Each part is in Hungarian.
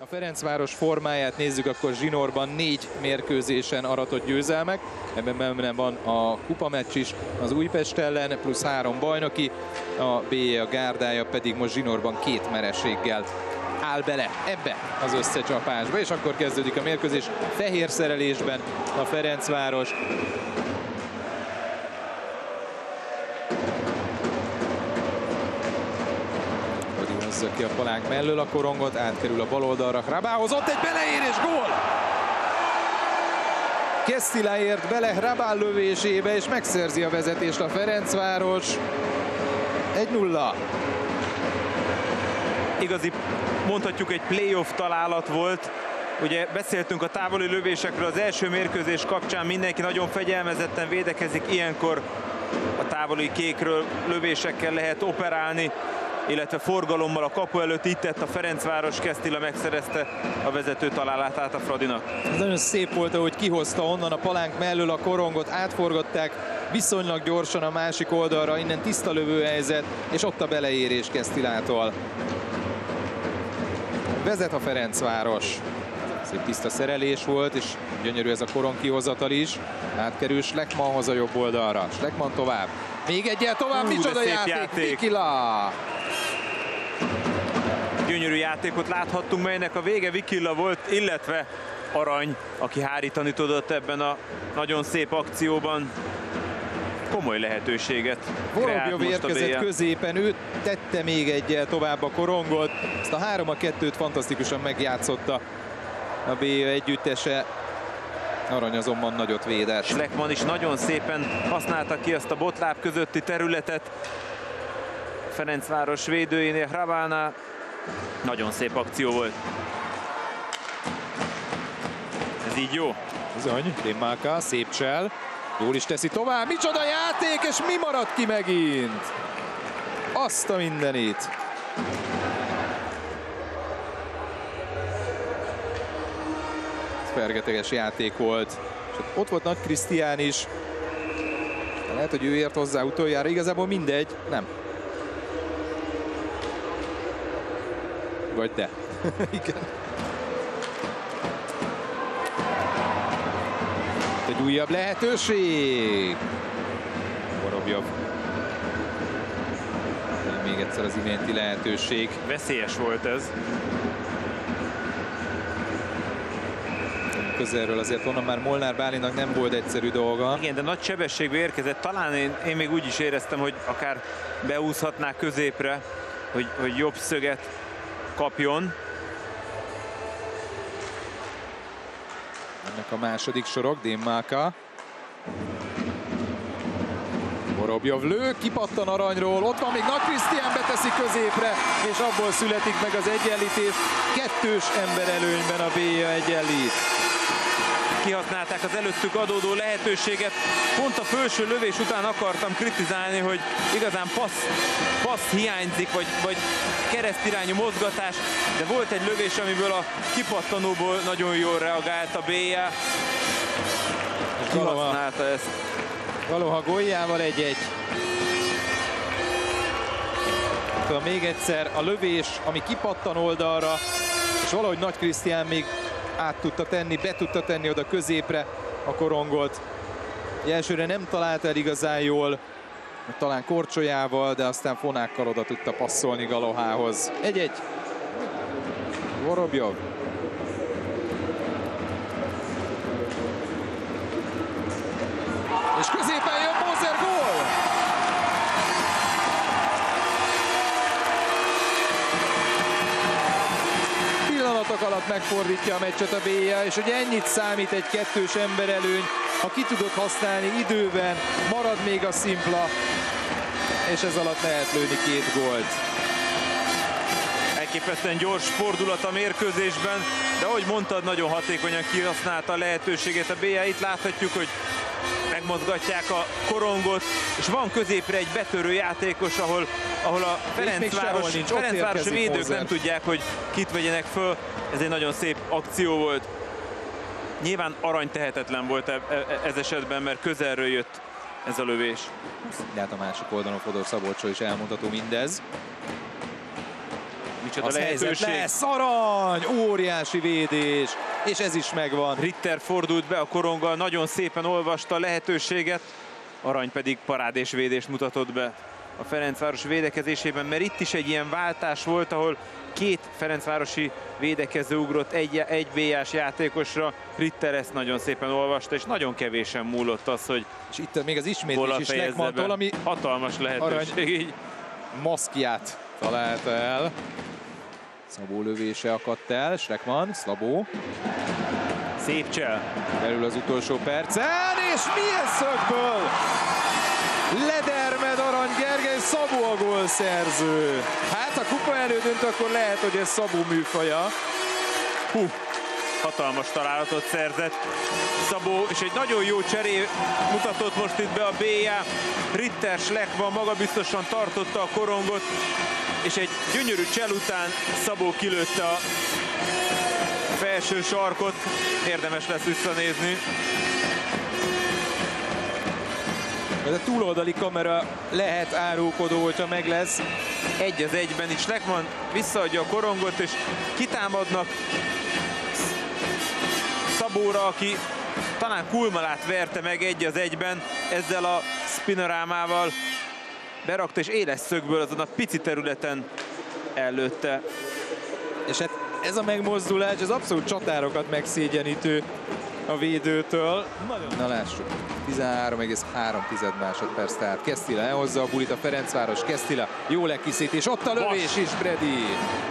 A Ferencváros formáját nézzük, akkor zsinórban 4 mérkőzésen aratott győzelmek. Ebben benne van a kupameccs is az Újpest ellen, plusz 3 bajnoki. A BE, a gárdája pedig most zsinórban 2 vereséggel áll bele ebbe az összecsapásba. És akkor kezdődik a mérkőzés fehér szerelésben a Ferencváros. Hozza ki a palánk mellől a korongot, átkerül a bal oldalra. Hrabához, ott egy beleérés, gól! Kesztila ért bele Hrabál lövésébe, és megszerzi a vezetést a Ferencváros. 1-0. Igazi, mondhatjuk, egy playoff találat volt. Ugye beszéltünk a távoli lövésekről az első mérkőzés kapcsán, mindenki nagyon fegyelmezetten védekezik, ilyenkor a távoli kékről lövésekkel lehet operálni, illetve forgalommal a kapu előtt. Itt tett a Ferencváros, Kesztila megszerezte a vezető találatát a Fradinak. Ez nagyon szép volt, ahogy kihozta onnan a palánk mellől a korongot, átforgatták viszonylag gyorsan a másik oldalra, innen tiszta lövőhelyzet, és ott a beleérés Kesztilától. Vezet a Ferencváros. Szép tiszta szerelés volt, és gyönyörű ez a korong kihozatal is. Átkerül Schleckmannhoz a jobb oldalra. Schleckmann tovább. Még egyel tovább, micsoda játék! Vikila! Gyönyörű játékot láthattunk, melynek a vége Vikila volt, illetve Arany, aki hárítani tudott ebben a nagyon szép akcióban. Komoly lehetőséget kreált most a érkezett BE. középen, ő tette még egyel tovább a korongot. Ezt a 3-2-t fantasztikusan megjátszotta a BE együttese. Arany azonban nagyot védett. Schleckmann is nagyon szépen használta ki azt a botláb közötti területet. Ferencváros védőjénél, Hrabánál. Nagyon szép akció volt. Ez így jó. Bizony, Démáka, szép csel. Jól is teszi tovább. Micsoda játék, és mi maradt ki megint? Azt a mindenit. Fergeteges játék volt. És ott volt Nagy Krisztián is. Lehet, hogy ő ért hozzá utoljára. Igazából mindegy. Nem. Vagy de. Igen. Egy újabb lehetőség. Vorobjov. Még egyszer az iménti lehetőség. Veszélyes volt ez. Közelről azért onnan már Molnár Bálintnak nem volt egyszerű dolga. Igen, de nagy sebességbe érkezett. Talán én még úgy is éreztem, hogy akár beúszhatná középre, hogy jobb szöget kapjon. Ennek a második sorok, Démáka. Vorobjov lő, kipattan Aranyról, ott van még Nagy Krisztián, beteszi középre, és abból születik meg az egyenlítés. 2-s emberelőnyben a BE egyenlít. Kihasználták az előttük adódó lehetőséget. Pont a felső lövés után akartam kritizálni, hogy igazán passz hiányzik, vagy keresztirányú mozgatás, de volt egy lövés, amiből a kipattanóból nagyon jól reagált a BE. Kihasználta ezt. Valaha góljával 1-1. Még egyszer a lövés, ami kipattan oldalra, és valahogy Nagy Krisztián még át tudta tenni, be tudta tenni oda középre a korongot. Elsőre nem talált el igazán jól, talán korcsolyával, de aztán fonákkal oda tudta passzolni Galohához. 1-1. Vorobjov. És középen jön Moser, gól! Pillanatok alatt megfordítja a meccset a BE, és hogy ennyit számít egy 2-s emberelőny, ha ki tudod használni időben, marad még a szimpla, és ez alatt lehet lőni 2 gólt. Elképesztően gyors fordulat a mérkőzésben, de ahogy mondtad, nagyon hatékonyan kihasználta a lehetőséget a BE. Itt láthatjuk, hogy megmozgatják a korongot, és van középre egy betörő játékos, ahol a Ferencvárosi védők nem tudják, hogy kit vegyenek föl. Ez egy nagyon szép akció volt. Nyilván Arany tehetetlen volt ez esetben, mert közelről jött ez a lövés. De hát a másik oldalon Fodor Szabolcsról is elmondható mindez. micsoda az lehetőség. lesz, arany, óriási védés, és ez is megvan. Ritter fordult be a koronggal, nagyon szépen olvasta a lehetőséget, Arany pedig parádés védést mutatott be a Ferencváros védekezésében, mert itt is egy ilyen váltás volt, ahol két ferencvárosi védekező ugrott egy BA-s játékosra. Ritter ezt nagyon szépen olvasta, és nagyon kevésen múlott az, hogy és itt még az ismétlés is Lekmantól, ami hatalmas lehetőség. Így. Maszkját találta el. Szabó lövése akadt el, Schleckmann, Szabó. Szép csel. Belül az utolsó percen, és milyen szögből! Ledermed Arany Gergely, Szabó a gólszerző. Hát a kupa elődönt, akkor lehet, hogy ez Szabó műfaja. Hatalmas találatot szerzett Szabó, és egy nagyon jó cseré mutatott most itt be a BA. Ritter, Schleckmann magabiztosan tartotta a korongot, és egy gyönyörű csel után Szabó kilőtte a felső sarkot. Érdemes lesz visszanézni. Ez a túloldali kamera lehet árulkodó, hogyha meg lesz. 1-1-ben is Schleckmann visszaadja a korongot, és kitámadnak Szabóra, aki talán Kulmalát verte meg 1-1-ben, ezzel a spinorámával berakta, és éles szögből azon a pici területen ellőtte. És hát ez a megmozdulás, ez abszolút csatárokat megszégyenítő a védőtől. Na lássuk, 13,3 másodperc, tehát Kesztila elhozza a bulit, a Ferencváros, Kesztila jó lekiszítés, ott a lövés is, Brady.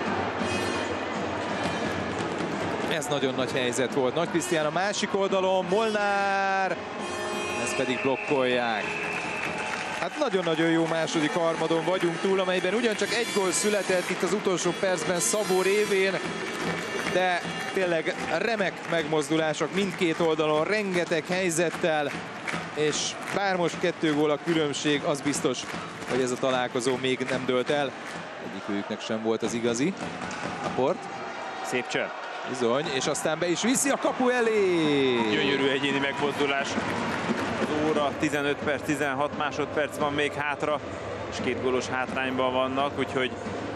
Ez nagyon nagy helyzet volt. Nagy Krisztián a másik oldalon, Molnár, ezt pedig blokkolják. Hát nagyon-nagyon jó második harmadon vagyunk túl, amelyben ugyancsak egy gól született itt az utolsó percben Szabó révén, de tényleg remek megmozdulások mindkét oldalon, rengeteg helyzettel, és bár most 2 gól a különbség, az biztos, hogy ez a találkozó még nem dőlt el. Egyikőjüknek sem volt az igazi. Aport. Szép csel. Bizony, és aztán be is viszi a kapu elé. Gyönyörű egyéni megmozdulás. Az óra 15 perc, 16 másodperc van még hátra, és 2 gólos hátrányban vannak, úgyhogy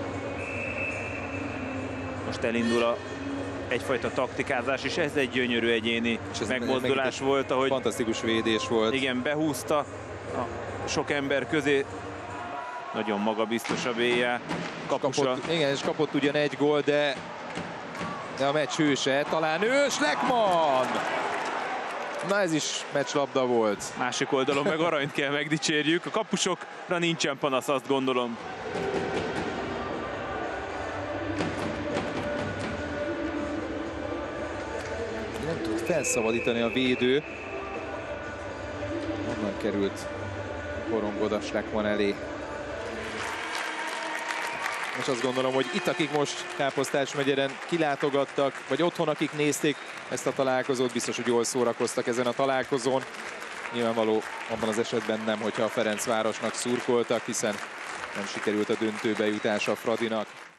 most elindul egyfajta taktikázás, és ez egy gyönyörű egyéni megmozdulás volt, ahogy fantasztikus védés volt. Igen, behúzta a sok ember közé. Nagyon magabiztos a BA kapusa. Igen, és kapott ugyan 1 gól, de a meccs hőse, talán ő, Schleckmann! Na ez is meccslabda volt. Másik oldalon meg Aranyt kell megdicsérjük. A kapusokra nincsen panasz, azt gondolom. Nem tud felszabadítani a védő. Onnan került korongod a Schleckmann elé. És azt gondolom, hogy itt, akik most Káposztás megyeren kilátogattak, vagy otthon, akik nézték ezt a találkozót, biztos, hogy jól szórakoztak ezen a találkozón. Nyilvánvaló abban az esetben nem, hogyha a Ferencvárosnak szurkoltak, hiszen nem sikerült a döntőbe jutása a Fradinak.